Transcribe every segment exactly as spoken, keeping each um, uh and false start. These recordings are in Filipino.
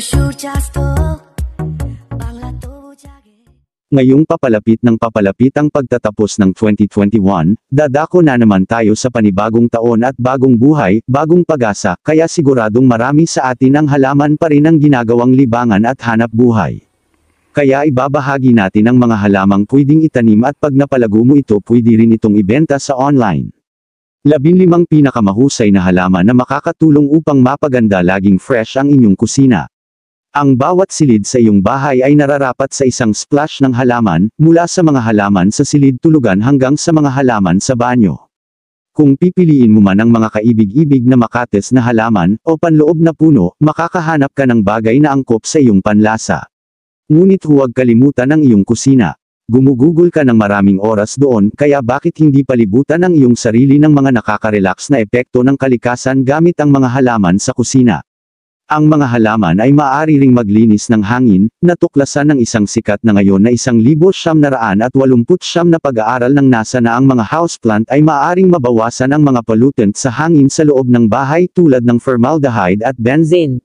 Ngayong papalapit ng papalapit ang pagtatapos ng twenty twenty-one, dadako na naman tayo sa panibagong taon at bagong buhay, bagong pag-asa, kaya siguradong marami sa atin ang halaman pa rin ang ginagawang libangan at hanap buhay. Kaya ibabahagi natin ang mga halamang pwedeng itanim at pag napalago mo ito pwede rin itong ibenta sa online. labinlimang pinakamahusay na halaman na makakatulong upang mapaganda laging fresh ang inyong kusina. Ang bawat silid sa iyong bahay ay nararapat sa isang splash ng halaman, mula sa mga halaman sa silid tulugan hanggang sa mga halaman sa banyo. Kung pipiliin mo man ang mga kaibig-ibig na makates na halaman, o panloob na puno, makakahanap ka ng bagay na angkop sa iyong panlasa. Ngunit huwag kalimutan ang iyong kusina. Gumugugol ka ng maraming oras doon, kaya bakit hindi palibutan ang iyong sarili ng mga nakaka-relax na epekto ng kalikasan gamit ang mga halaman sa kusina. Ang mga halaman ay maaari ring maglinis ng hangin, natuklasan ng isang sikat na ngayon na isang libo siyam na raan at walumput siyam na pag-aaral ng NASA na ang mga houseplant ay maaaring mabawasan ang mga pollutant sa hangin sa loob ng bahay tulad ng formaldehyde at benzene.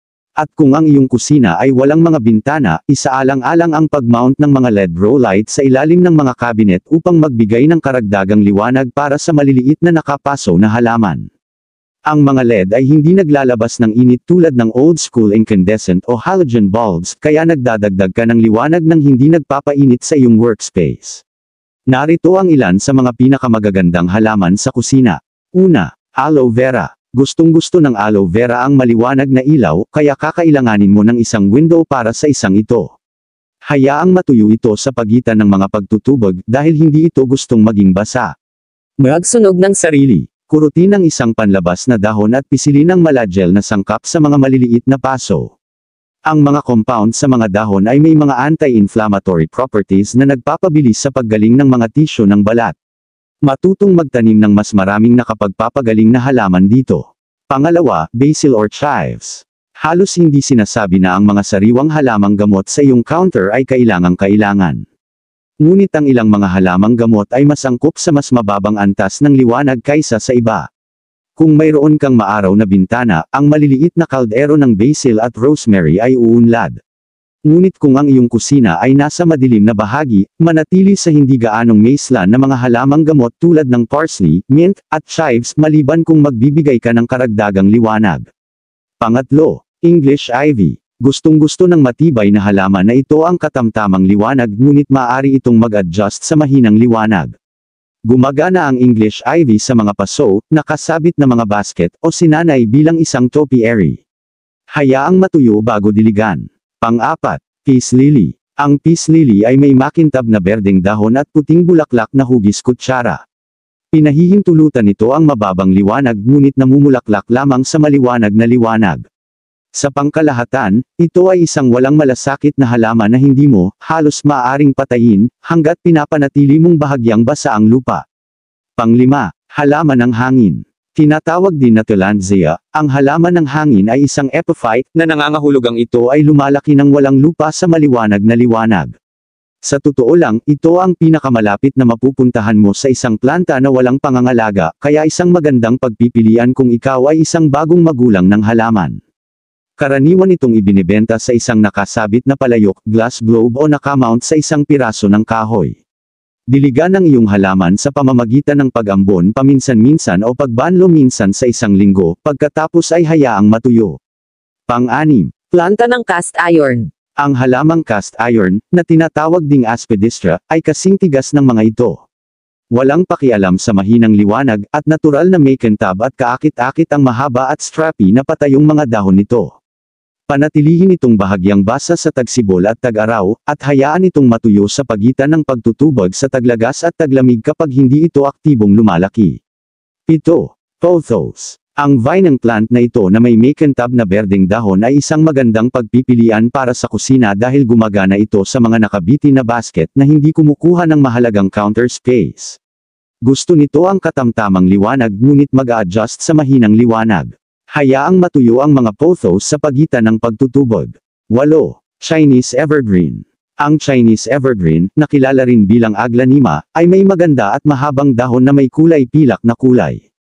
At kung ang iyong kusina ay walang mga bintana, isaalang-alang ang pag-mount ng mga L E D row light sa ilalim ng mga cabinet upang magbigay ng karagdagang liwanag para sa maliliit na nakapaso na halaman. Ang mga L E D ay hindi naglalabas ng init tulad ng old-school incandescent o halogen bulbs, kaya nagdadagdag ka ng liwanag ng hindi nagpapainit sa iyong workspace. Narito ang ilan sa mga pinakamagagandang halaman sa kusina. Una, aloe vera. Gustong-gusto ng aloe vera ang maliwanag na ilaw, kaya kakailanganin mo ng isang window para sa isang ito. Hayaang matuyo ito sa pagitan ng mga pagtutubog dahil hindi ito gustong maging basa. Magsunog ng sarili. Kurutin ang isang panlabas na dahon at pisilin ang malagel na sangkap sa mga maliliit na paso. Ang mga compound sa mga dahon ay may mga anti-inflammatory properties na nagpapabilis sa paggaling ng mga tisyo ng balat. Matutong magtanim ng mas maraming nakapagpapagaling na halaman dito. Pangalawa, basil or chives. Halos hindi sinasabi na ang mga sariwang halamang gamot sa iyong counter ay kailangang-kailangan. Ngunit ang ilang mga halamang gamot ay mas angkop sa mas mababang antas ng liwanag kaysa sa iba. Kung mayroon kang maaraw na bintana, ang maliliit na kaldero ng basil at rosemary ay uunlad. Ngunit kung ang iyong kusina ay nasa madilim na bahagi, manatili sa hindi gaanong maislan na mga halamang gamot tulad ng parsley, mint, at chives maliban kung magbibigay ka ng karagdagang liwanag. Pangatlo, English ivy. Gustong-gusto ng matibay na halaman na ito ang katamtamang liwanag ngunit maaari itong mag-adjust sa mahinang liwanag. Gumagana ang English ivy sa mga paso, nakasabit na mga basket, o sinanay bilang isang topiary. Hayaang matuyo bago diligan. Pang-apat, peace lily. Ang peace lily ay may makintab na berdeng dahon at puting bulaklak na hugis kutsara. Pinahihintulutan nito ang mababang liwanag ngunit namumulaklak lamang sa maliwanag na liwanag. Sa pangkalahatan, ito ay isang walang malasakit na halaman na hindi mo, halos maaaring patayin, hanggat pinapanatili mong bahagyang basa ang lupa. Panglima, halaman ng hangin. Tinatawag din na tillandsia, ang halaman ng hangin ay isang epiphyte na nangangahulugang ito ay lumalaki ng walang lupa sa maliwanag na liwanag. Sa totoo lang, ito ang pinakamalapit na mapupuntahan mo sa isang planta na walang pangangalaga, kaya isang magandang pagpipilian kung ikaw ay isang bagong magulang ng halaman. Karaniwan itong ibinibenta sa isang nakasabit na palayok, glass globe o nakamount sa isang piraso ng kahoy. Diligan ang iyong halaman sa pamamagitan ng pag-ambon paminsan-minsan o pagbanlo minsan sa isang linggo, pagkatapos ay hayaang matuyo. Pang-anim, planta ng cast iron. Ang halamang cast iron, na tinatawag ding aspidistra, ay kasing tigas ng mga ito. Walang pakialam sa mahinang liwanag, at natural na may kintab at kaakit-akit ang mahaba at strappy na patayong mga dahon nito. Panatilihin itong bahagyang basa sa tagsibol at tag-araw, at hayaan itong matuyo sa pagitan ng pagtutubog sa taglagas at taglamig kapag hindi ito aktibong lumalaki. Pito. Pothos. Ang vine ng plant na ito na may makintab na berdeng dahon ay isang magandang pagpipilian para sa kusina dahil gumagana ito sa mga nakabitin na basket na hindi kumukuha ng mahalagang counter space. Gusto nito ang katamtamang liwanag ngunit mag-a-adjust sa mahinang liwanag. Hayaang matuyo ang mga pothos sa pagitan ng pagtutubog. Walo. Chinese evergreen. Ang Chinese evergreen, na kilala rin bilang aglanima, ay may maganda at mahabang dahon na may kulay pilak na kulay.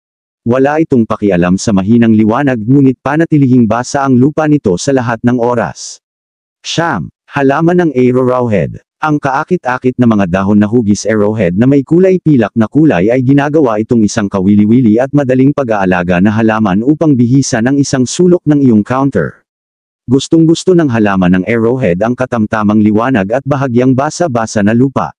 Wala itong pakialam sa mahinang liwanag ngunit panatilihing basa ang lupa nito sa lahat ng oras. Siyam. Halaman ng arrowhead. Ang kaakit-akit na mga dahon na hugis arrowhead na may kulay pilak na kulay ay ginagawa itong isang kawili-wili at madaling pag-aalaga na halaman upang bihisan ang isang sulok ng iyong counter. Gustong-gusto ng halaman ng arrowhead ang katamtamang liwanag at bahagyang basa-basa na lupa.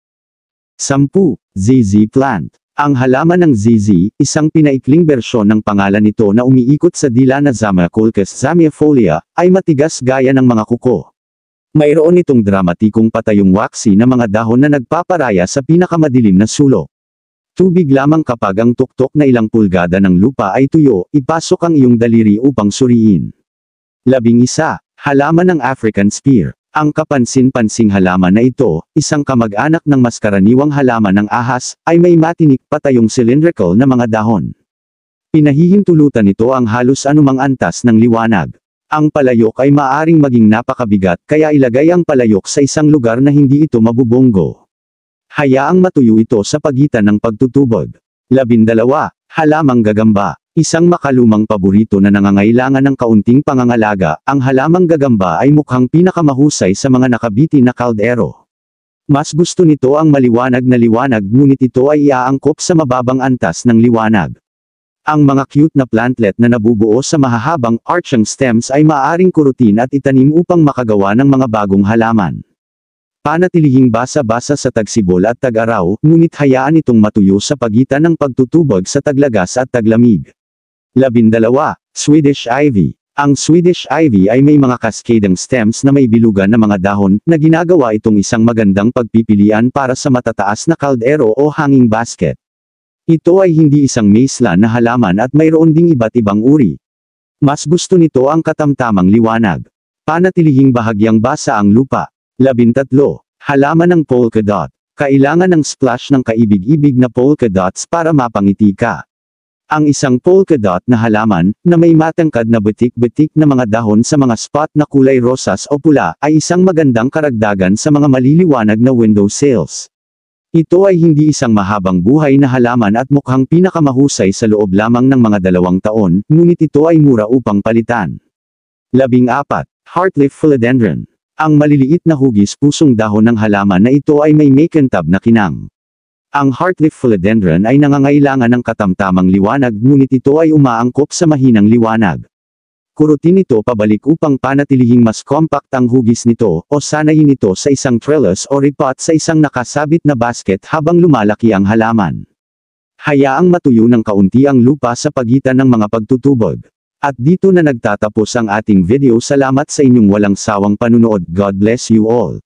Sampu. Z Z plant. Ang halaman ng Z Z, isang pinaikling bersyon ng pangalan nito na umiikot sa dila na Zamioculcas zamiifolia, ay matigas gaya ng mga kuko. Mayroon itong dramatikong patayong waxy na mga dahon na nagpaparaya sa pinakamadilim na sulok. Tubig lamang kapag ang tuktok na ilang pulgada ng lupa ay tuyo, ipasok ang iyong daliri upang suriin. Labing isa. Halaman ng African spear. Ang kapansin-pansing halaman na ito, isang kamag-anak ng mas karaniwang halaman ng ahas, ay may matinik patayong cylindrical na mga dahon. Pinahihintulutan nito ang halos anumang antas ng liwanag. Ang palayok ay maaring maging napakabigat kaya ilagay ang palayok sa isang lugar na hindi ito mabubunggo. Hayaang matuyo ito sa pagitan ng pagtutubog. Labindalawa. Halamang gagamba. Isang makalumang paborito na nangangailangan ng kaunting pangangalaga, ang halamang gagamba ay mukhang pinakamahusay sa mga nakabitin na kaldero. Mas gusto nito ang maliwanag na liwanag ngunit ito ay iaangkop sa mababang antas ng liwanag. Ang mga cute na plantlet na nabubuo sa mahahabang arching stems ay maaaring kurutin at itanim upang makagawa ng mga bagong halaman. Panatilihing basa-basa sa tagsibol at tag-araw, ngunit hayaan itong matuyo sa pagitan ng pagtutubog sa taglagas at taglamig. Labindalawa. Swedish ivy. Ang Swedish ivy ay may mga cascading stems na may bilugan na mga dahon, na ginagawa itong isang magandang pagpipilian para sa matataas na kaldero o hanging basket. Ito ay hindi isang maislan na halaman at mayroon ding iba't ibang uri. Mas gusto nito ang katamtamang liwanag. Panatilihing bahagyang basa ang lupa. Labintatlo. Halaman ng polka dot. Kailangan ng splash ng kaibig-ibig na polka dots para mapangiti ka. Ang isang polka dot na halaman, na may matangkad na batik-batik na mga dahon sa mga spot na kulay rosas o pula, ay isang magandang karagdagan sa mga maliliwanag na window sills. Ito ay hindi isang mahabang buhay na halaman at mukhang pinakamahusay sa loob lamang ng mga dalawang taon, ngunit ito ay mura upang palitan. Labing apat. Heartleaf philodendron. Ang maliliit na hugis pusong dahon ng halaman na ito ay may makintab na kinang. Ang heartleaf philodendron ay nangangailangan ng katamtamang liwanag ngunit ito ay umaangkop sa mahinang liwanag. Kurutin ito pabalik upang panatilihing mas compact ang hugis nito o sanayin ito sa isang trellis o repot sa isang nakasabit na basket habang lumalaki ang halaman. Hayaang matuyo ng kaunti ang lupa sa pagitan ng mga pagtutubog. At dito na nagtatapos ang ating video. Salamat sa inyong walang sawang panunood. God bless you all.